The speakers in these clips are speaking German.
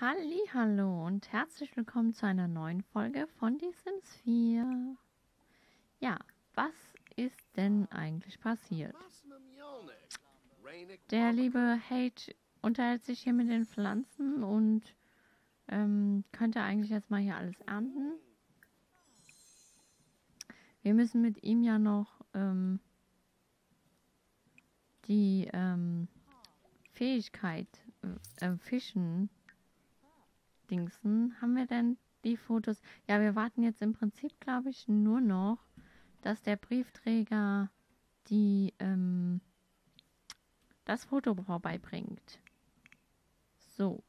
Hallo und herzlich willkommen zu einer neuen Folge von Die Sims 4. Ja, was ist denn eigentlich passiert? Der liebe Hage unterhält sich hier mit den Pflanzen und könnte eigentlich jetzt mal hier alles ernten. Wir müssen mit ihm ja noch die Fähigkeit Fischen Dingsen. Haben wir denn die Fotos? Ja, wir warten jetzt im Prinzip, glaube ich, nur noch, dass der Briefträger das Foto vorbeibringt. So.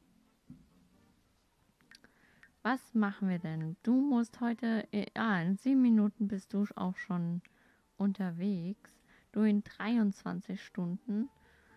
Was machen wir denn? Du musst heute, in 7 Minuten bist du auch schon unterwegs. Du in 23 Stunden.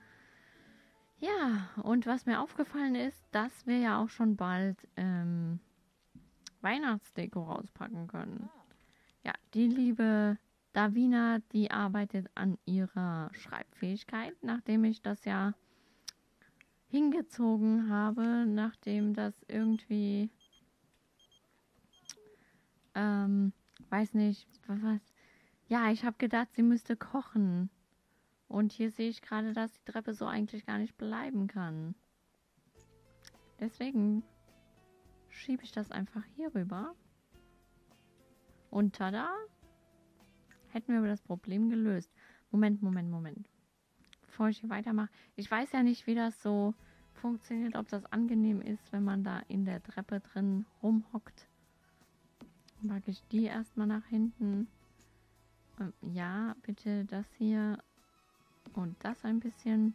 Ja, und was mir aufgefallen ist, dass wir ja auch schon bald Weihnachtsdeko rauspacken können. Ja, die liebe Davina, die arbeitet an ihrer Schreibfähigkeit, nachdem ich das ja hingezogen habe, nachdem das irgendwie, weiß nicht, was. Ja, ich habe gedacht, sie müsste kochen. Und hier sehe ich gerade, dass die Treppe so eigentlich gar nicht bleiben kann. Deswegen schiebe ich das einfach hier rüber. Und tada, hätten wir aber das Problem gelöst. Moment. Bevor ich hier weitermache. Ich weiß ja nicht, wie das so funktioniert, ob das angenehm ist, wenn man da in der Treppe drin rumhockt. Packe ich die erstmal nach hinten. Ja, bitte das hier und das ein bisschen.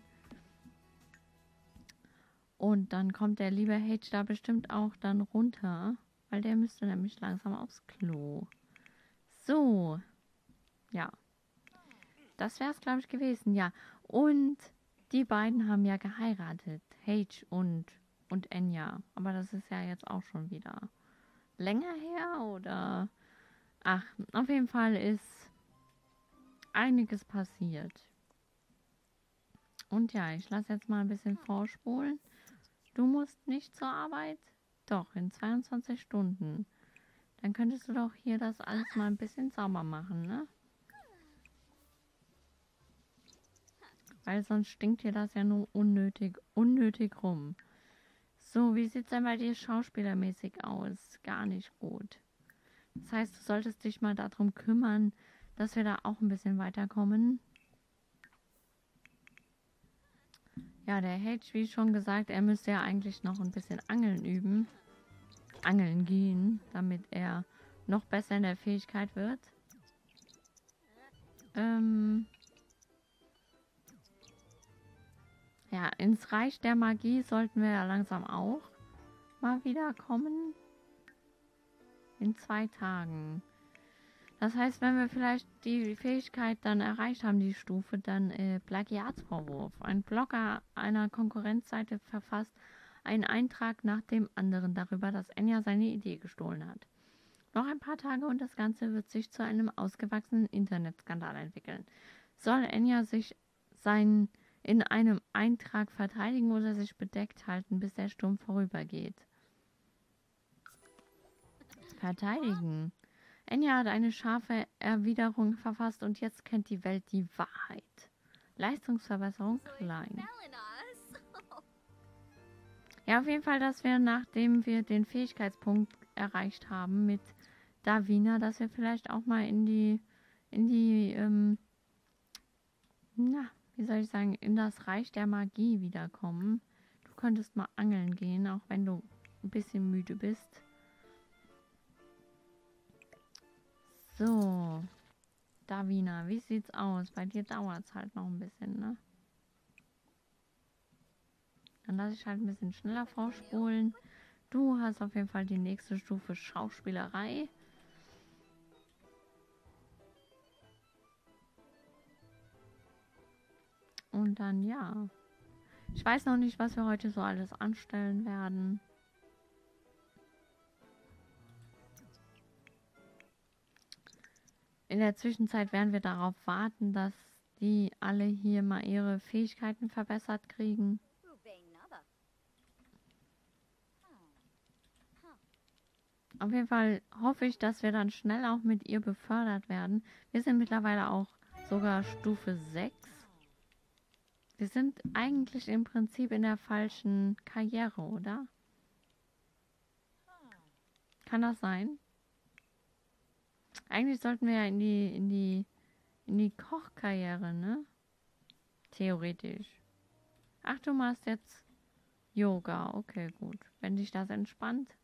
Und dann kommt der liebe Hage da bestimmt auch dann runter, weil der müsste nämlich langsam aufs Klo. So, ja. Das wäre es, glaube ich, gewesen, ja. Und die beiden haben ja geheiratet, Hage und Enya. Aber das ist ja jetzt auch schon wieder länger her, oder? Ach, auf jeden Fall ist einiges passiert. Und ja, ich lasse jetzt mal ein bisschen vorspulen. Du musst nicht zur Arbeit? Doch, in 22 Stunden. Dann könntest du doch hier das alles mal ein bisschen sauber machen, ne? Weil sonst stinkt hier das ja nur unnötig rum. So, wie sieht's denn bei dir schauspielermäßig aus? Gar nicht gut. Das heißt, du solltest dich mal darum kümmern, dass wir da auch ein bisschen weiterkommen. Ja, der Hage, wie schon gesagt, er müsste ja eigentlich noch ein bisschen Angeln üben. Angeln gehen, damit er noch besser in der Fähigkeit wird. Ja, ins Reich der Magie sollten wir ja langsam auch mal wieder kommen. In 2 Tagen. Das heißt, wenn wir vielleicht die Fähigkeit dann erreicht haben, die Stufe, dann Plagiatsvorwurf. Ein Blogger einer Konkurrenzseite verfasst einen Eintrag nach dem anderen darüber, dass Enya seine Idee gestohlen hat. Noch ein paar Tage und das Ganze wird sich zu einem ausgewachsenen Internetskandal entwickeln. Soll Enya sich in einem Eintrag verteidigen oder sich bedeckt halten, bis der Sturm vorübergeht? Verteidigen. Enya hat eine scharfe Erwiderung verfasst und jetzt kennt die Welt die Wahrheit. Leistungsverbesserung klein. Ja, auf jeden Fall, dass wir, nachdem wir den Fähigkeitspunkt erreicht haben mit Davina, dass wir vielleicht auch mal wie soll ich sagen, in das Reich der Magie wiederkommen. Du könntest mal angeln gehen, auch wenn du ein bisschen müde bist. So, Davina, wie sieht's aus? Bei dir dauert es halt noch ein bisschen, ne? Dann lasse ich halt ein bisschen schneller vorspulen. Du hast auf jeden Fall die nächste Stufe Schauspielerei. Und dann, ja. Ich weiß noch nicht, was wir heute so alles anstellen werden. In der Zwischenzeit werden wir darauf warten, dass die alle hier mal ihre Fähigkeiten verbessert kriegen. Auf jeden Fall hoffe ich, dass wir dann schnell auch mit ihr befördert werden. Wir sind mittlerweile auch sogar Stufe 6. Wir sind eigentlich im Prinzip in der falschen Karriere, oder? Kann das sein? Eigentlich sollten wir ja in die Kochkarriere, ne? Theoretisch. Ach, du machst jetzt Yoga. Okay, gut. Wenn dich das entspannt.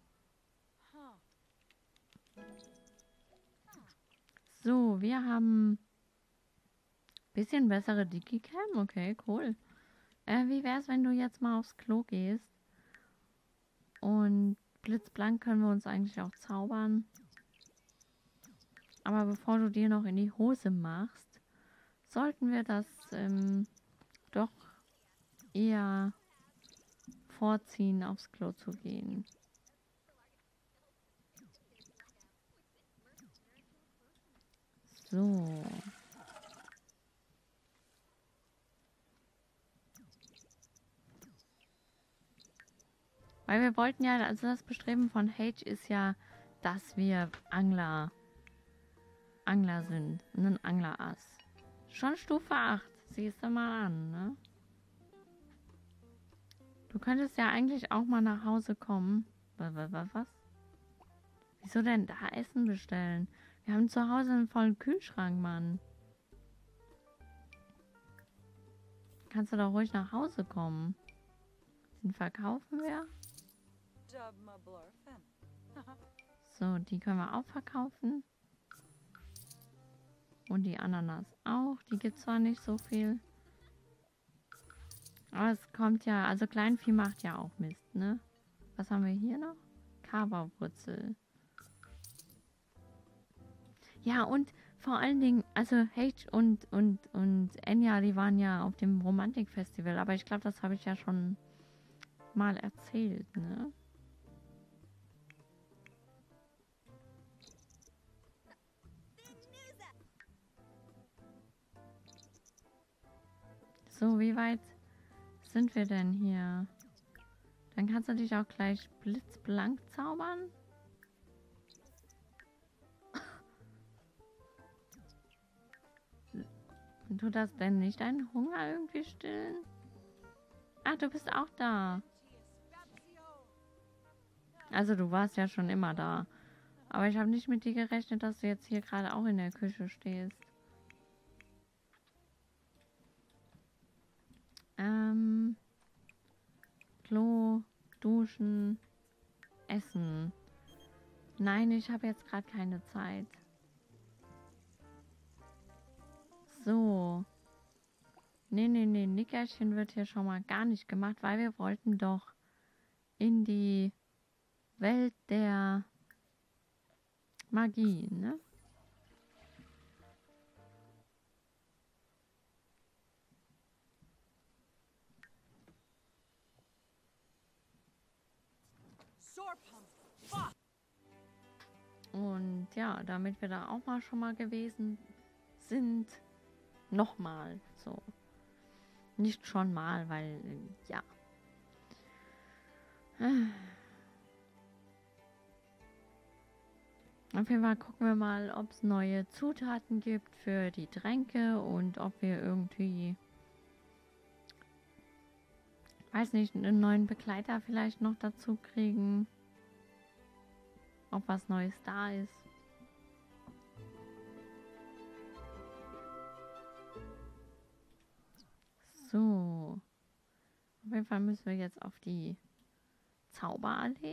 So, wir haben bisschen bessere Digicam. Okay, cool. Wie wär's, wenn du jetzt mal aufs Klo gehst? Und blitzblank können wir uns eigentlich auch zaubern. Aber bevor du dir noch in die Hose machst, sollten wir das doch eher vorziehen, aufs Klo zu gehen. So. Weil wir wollten ja, also das Bestreben von Hage ist ja, dass wir Angler sind. Ein Anglerass. Schon Stufe 8. Siehst du mal an, ne? Du könntest ja eigentlich auch mal nach Hause kommen. Was? Wieso denn da Essen bestellen? Wir haben zu Hause einen vollen Kühlschrank, Mann. Kannst du doch ruhig nach Hause kommen. Den verkaufen wir. So, die können wir auch verkaufen. Und die Ananas auch. Die gibt zwar nicht so viel. Aber es kommt ja, also Kleinvieh macht ja auch Mist, ne? Was haben wir hier noch? Kawawurzel. Ja, und vor allen Dingen, also Hage und Enya, die waren ja auf dem Romantikfestival, aber ich glaube, das habe ich ja schon mal erzählt, ne? So, wie weit sind wir denn hier? Dann kannst du dich auch gleich blitzblank zaubern. Tut das denn nicht deinen Hunger irgendwie stillen? Ach, du bist auch da. Also du warst ja schon immer da. Aber ich habe nicht mit dir gerechnet, dass du jetzt hier gerade auch in der Küche stehst. Klo, duschen, essen. Nein, ich habe jetzt gerade keine Zeit. So. Nee, Nickerchen wird hier schon mal gar nicht gemacht, weil wir wollten doch in die Welt der Magie, ne? Und ja, damit wir da auch mal schon mal gewesen sind, nochmal so. Nicht schon mal, weil ja. Auf jeden Fall gucken wir mal, ob es neue Zutaten gibt für die Tränke und ob wir irgendwie, weiß nicht, einen neuen Begleiter vielleicht noch dazu kriegen. Ob was Neues da ist. So. Auf jeden Fall müssen wir jetzt auf die Zauberallee.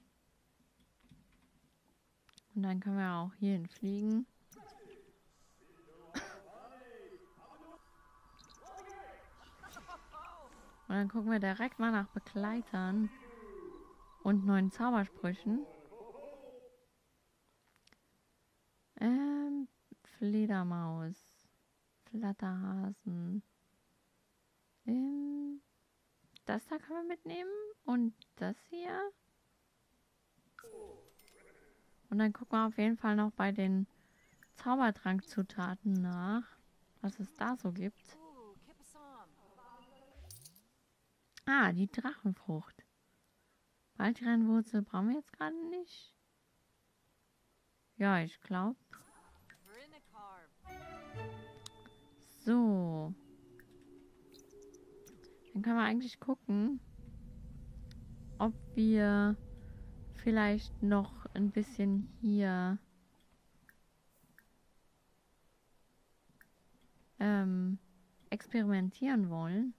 Und dann können wir auch hierhin fliegen. Und dann gucken wir direkt mal nach Begleitern und neuen Zaubersprüchen. Fledermaus. Flatterhasen. Das da können wir mitnehmen. Und das hier. Und dann gucken wir auf jeden Fall noch bei den Zaubertrankzutaten nach, was es da so gibt. Ah, die Drachenfrucht. Waldrennwurzel brauchen wir jetzt gerade nicht. Ja, ich glaube. So. Dann können wir eigentlich gucken, ob wir vielleicht noch ein bisschen hier experimentieren wollen.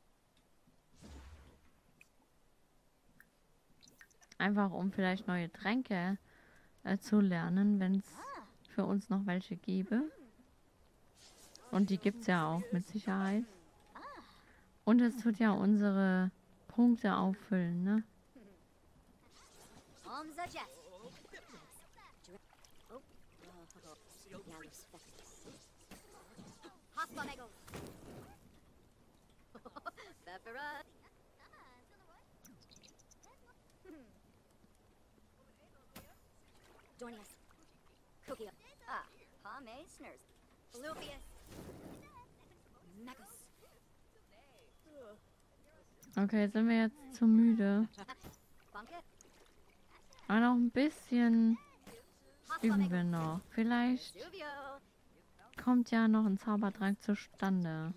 Einfach um vielleicht neue Tränke zu lernen, wenn es für uns noch welche gäbe. Und die gibt es ja auch mit Sicherheit. Und es tut ja unsere Punkte auffüllen, ne? Okay, sind wir jetzt zu müde. Aber noch ein bisschen üben wir noch. Vielleicht kommt ja noch ein Zaubertrank zustande.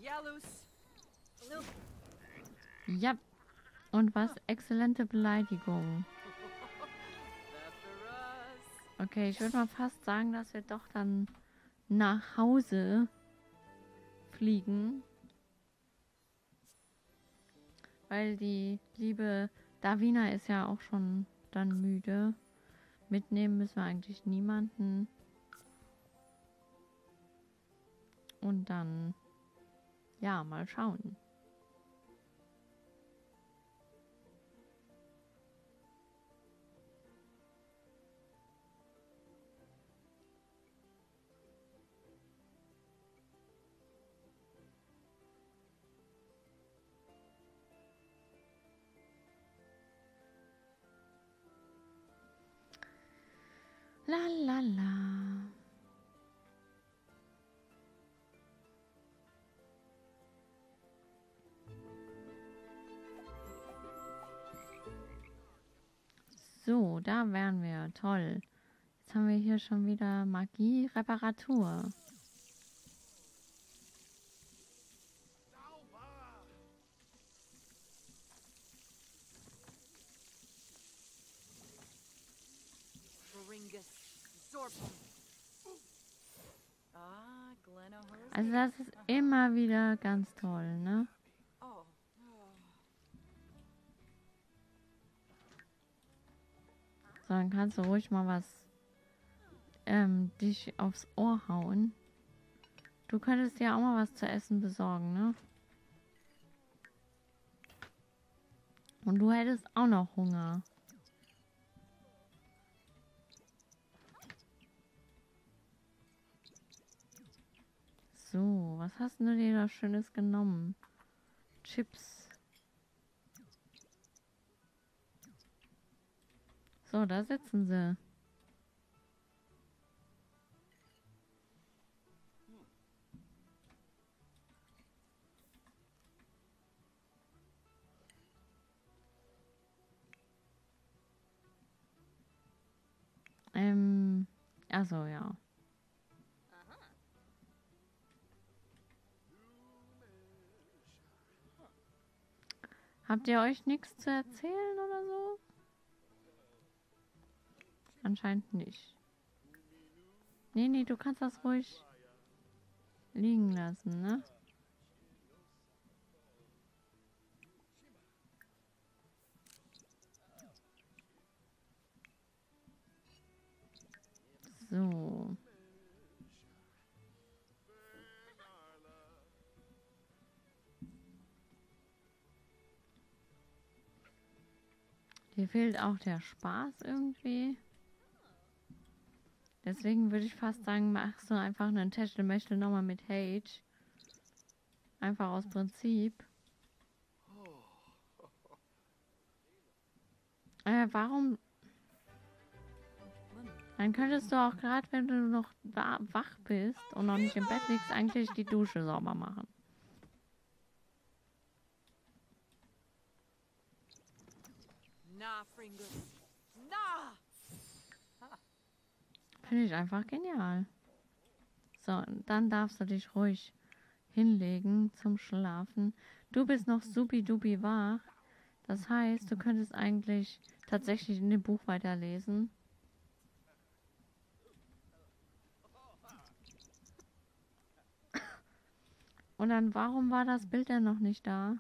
Ja. Und was? Exzellente Beleidigung. Okay, ich würde mal fast sagen, dass wir doch dann nach Hause fliegen. Weil die liebe Davina ist ja auch schon dann müde. Mitnehmen müssen wir eigentlich niemanden. Und dann, ja, mal schauen. La la la. So, da wären wir. Toll. Jetzt haben wir hier schon wieder Magie, Reparatur. Also das ist immer wieder ganz toll, ne? So, dann kannst du ruhig mal was dich aufs Ohr hauen. Du könntest dir auch mal was zu essen besorgen, ne? Und du hättest auch noch Hunger. So, was hast du dir da Schönes genommen? Chips. So, da sitzen sie. Also ja. Habt ihr euch nichts zu erzählen oder so? Anscheinend nicht. Nee, nee, du kannst das ruhig liegen lassen, ne? So. Dir fehlt auch der Spaß irgendwie. Deswegen würde ich fast sagen, machst du einfach einen Techtelmechtel nochmal mit Hage. Einfach aus Prinzip. Warum? Dann könntest du auch gerade, wenn du noch wach bist und noch nicht im Bett liegst, eigentlich die Dusche sauber machen. Finde ich einfach genial. So, dann darfst du dich ruhig hinlegen zum Schlafen. Du bist noch supi-dupi wach. Das heißt, du könntest eigentlich tatsächlich in dem Buch weiterlesen. Und dann, warum war das Bild denn noch nicht da?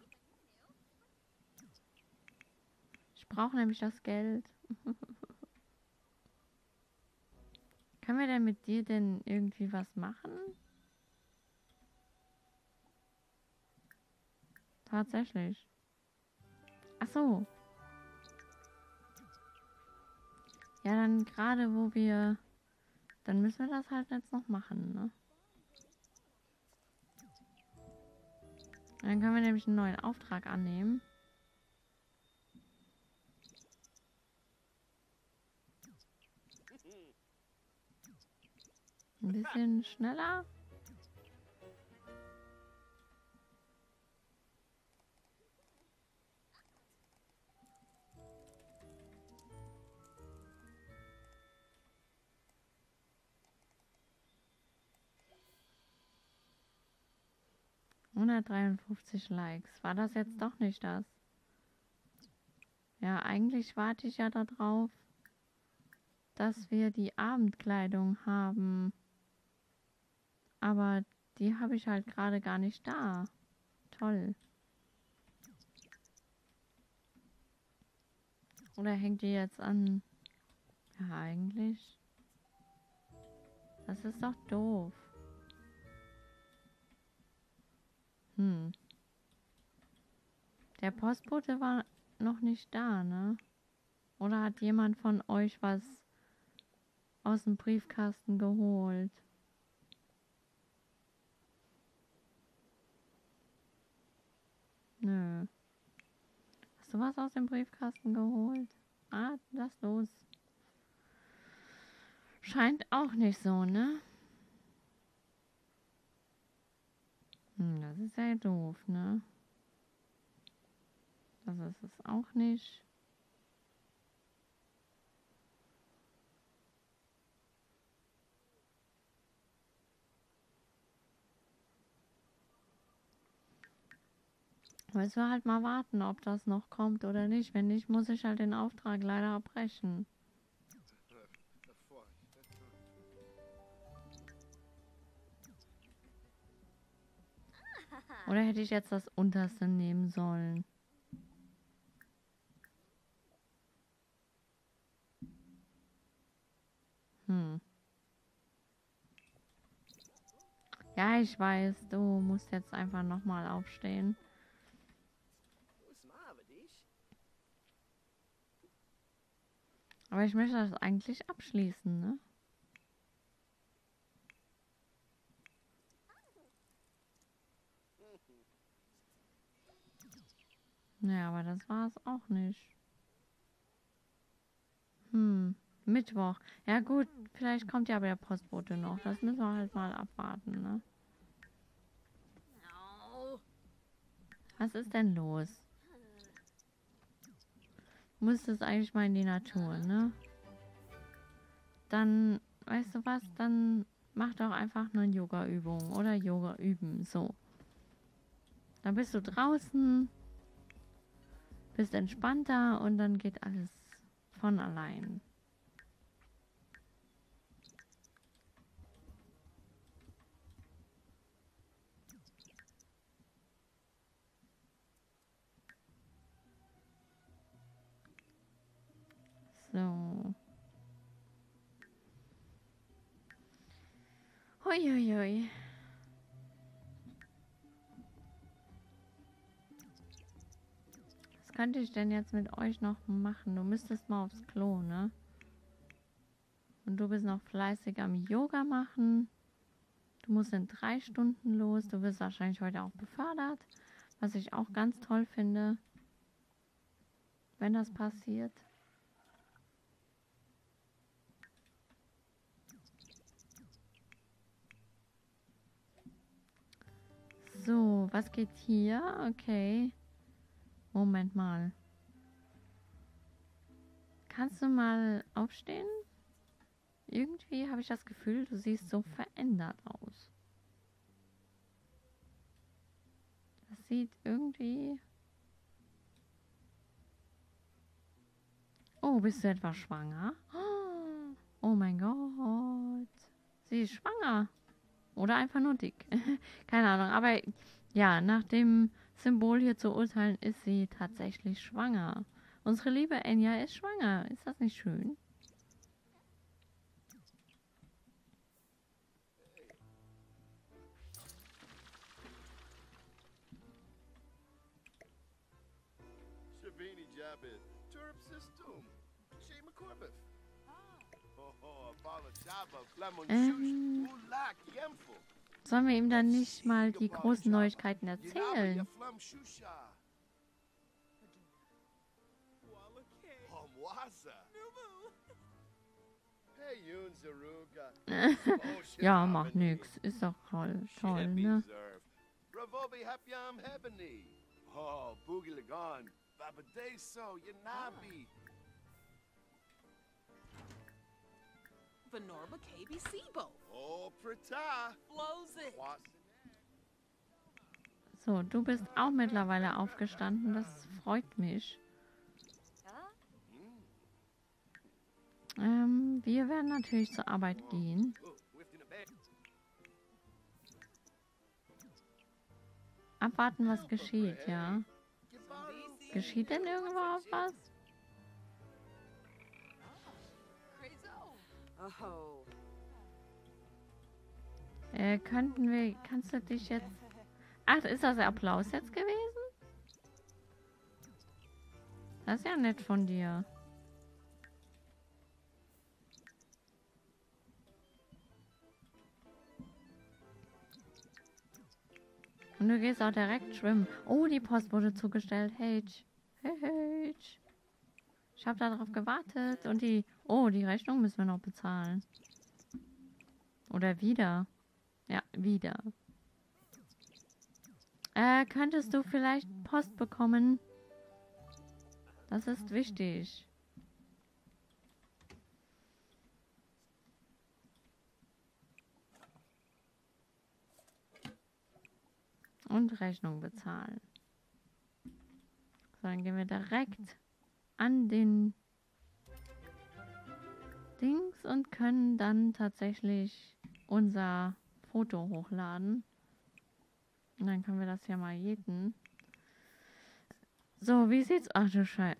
Ich brauche nämlich das Geld. Können wir denn mit dir denn irgendwie was machen? Tatsächlich. Ach so. Ja, dann gerade wo wir... Dann müssen wir das halt jetzt noch machen, ne? Dann können wir nämlich einen neuen Auftrag annehmen. Ein bisschen schneller. ...153 Likes. War das jetzt doch nicht das? Ja, eigentlich warte ich ja darauf, dass wir die Abendkleidung haben. Aber die habe ich halt gerade gar nicht da. Toll. Oder hängt die jetzt an? Ja, eigentlich. Das ist doch doof. Der Postbote war noch nicht da, ne? Oder hat jemand von euch was aus dem Briefkasten geholt? Nö. Hast du was aus dem Briefkasten geholt? Ah, lass los. Scheint auch nicht so, ne? Das ist ja doof, ne? Das ist es auch nicht. Müssen wir halt mal warten, ob das noch kommt oder nicht. Wenn nicht, muss ich halt den Auftrag leider abbrechen. Oder hätte ich jetzt das unterste nehmen sollen? Ja, ich weiß, du musst jetzt einfach nochmal aufstehen. Aber ich möchte das eigentlich abschließen, ne? Ja, aber das war es auch nicht. Mittwoch. Ja gut, vielleicht kommt ja aber der Postbote noch. Das müssen wir halt mal abwarten, ne? Was ist denn los? Du müsstest eigentlich mal in die Natur, ne? Dann, weißt du was, dann mach doch einfach nur eine Yoga-Übung oder Yoga üben, so. Dann bist du draußen, bist entspannter und dann geht alles von allein. So. Huiuiui. Was könnte ich denn jetzt mit euch noch machen? Du müsstest mal aufs Klo, ne? Und du bist noch fleißig am Yoga machen. Du musst in 3 Stunden los. Du wirst wahrscheinlich heute auch befördert. Was ich auch ganz toll finde, wenn das passiert. So, was geht hier? Okay. Moment mal. Kannst du mal aufstehen? Irgendwie habe ich das Gefühl, du siehst so verändert aus. Das sieht irgendwie... Oh, bist du etwa schwanger? Oh mein Gott. Sie ist schwanger. Oder einfach nur dick. Keine Ahnung. Aber ja, nach dem Symbol hier zu urteilen, ist sie tatsächlich schwanger. Unsere liebe Enya ist schwanger. Ist das nicht schön? Shavini Jabit, Turp System, Shema Corbeth. Oh, Bala Java, Flamon Shush, Ulak, Yemful. Sollen wir ihm dann nicht mal die großen Neuigkeiten erzählen? Ja, macht nix. Ist doch toll, ne? Oh, Boogie Lagan, Baba Deso, Yanabi. Venorba KB Sibo. Oh, Prata. Flows it. So, du bist auch mittlerweile aufgestanden. Das freut mich. Wir werden natürlich zur Arbeit gehen. Abwarten, was geschieht, ja. Geschieht denn überhaupt was? Kannst du dich jetzt... Ach, ist das der Applaus jetzt gewesen? Das ist ja nett von dir. Und du gehst auch direkt schwimmen. Oh, die Post wurde zugestellt. Hey, hey. Ich habe darauf gewartet. Und die... Oh, die Rechnung müssen wir noch bezahlen. Oder wieder. Ja, wieder. Könntest du vielleicht Post bekommen? Das ist wichtig. Und Rechnung bezahlen. So, dann gehen wir direkt an den Dings und können dann tatsächlich unser Foto hochladen. Und dann können wir das ja mal jäten. So, wie sieht's... Ach du Scheiße.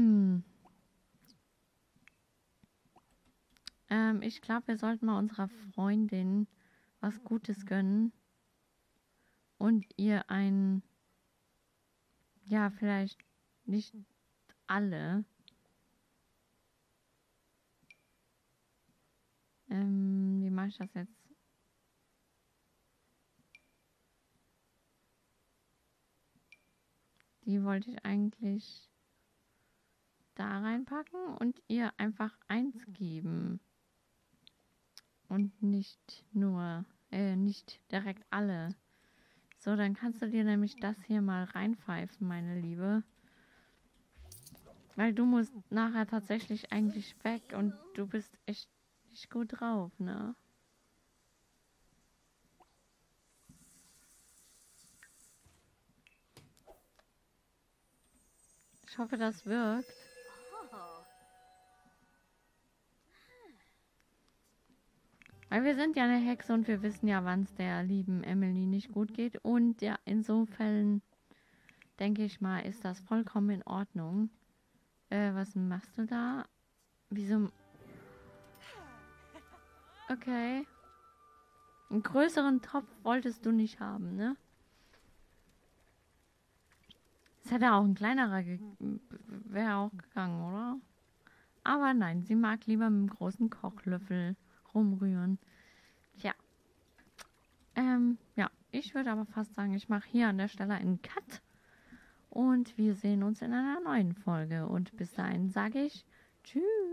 Ich glaube, wir sollten mal unserer Freundin was Gutes gönnen. Und ihr ein... Ja, vielleicht nicht alle. Wie mache ich das jetzt? Die wollte ich eigentlich da reinpacken und ihr einfach 1 geben. Und nicht nur, nicht direkt alle. So, dann kannst du dir nämlich das hier mal reinpfeifen, meine Liebe. Weil du musst nachher tatsächlich eigentlich weg und du bist echt nicht gut drauf, ne? Ich hoffe, das wirkt. Weil wir sind ja eine Hexe und wir wissen ja, wann es der lieben Emily nicht gut geht. Und ja, in so Fällen, denke ich mal, ist das vollkommen in Ordnung. Was machst du da? Wieso? Okay. Einen größeren Topf wolltest du nicht haben, ne? Es hätte auch ein kleinerer wäre auch gegangen, oder? Aber nein, sie mag lieber mit dem großen Kochlöffel rumrühren. Tja. Ja, ich würde aber fast sagen, ich mache hier an der Stelle einen Cut. Und wir sehen uns in einer neuen Folge. Und bis dahin sage ich Tschüss.